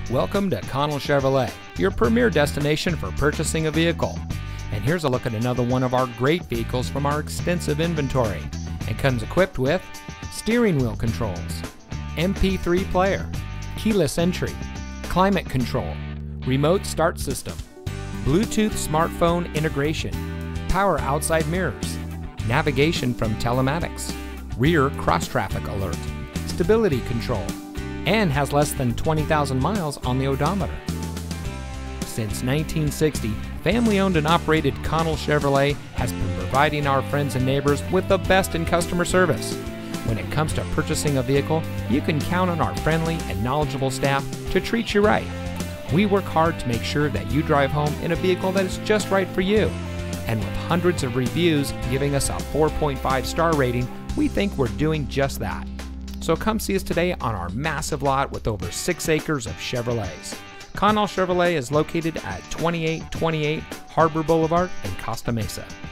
Welcome to Connell Chevrolet, your premier destination for purchasing a vehicle. And here's a look at another one of our great vehicles from our extensive inventory. It comes equipped with steering wheel controls, MP3 player, keyless entry, climate control, remote start system, Bluetooth smartphone integration, power outside mirrors, navigation from telematics, rear cross-traffic alert, stability control, and has less than 20,000 miles on the odometer. Since 1960, family-owned and operated Connell Chevrolet has been providing our friends and neighbors with the best in customer service. When it comes to purchasing a vehicle, you can count on our friendly and knowledgeable staff to treat you right. We work hard to make sure that you drive home in a vehicle that is just right for you. And with hundreds of reviews giving us a 4.5 star rating, we think we're doing just that. So come see us today on our massive lot with over 6 acres of Chevrolets. Connell Chevrolet is located at 2828 Harbor Boulevard in Costa Mesa.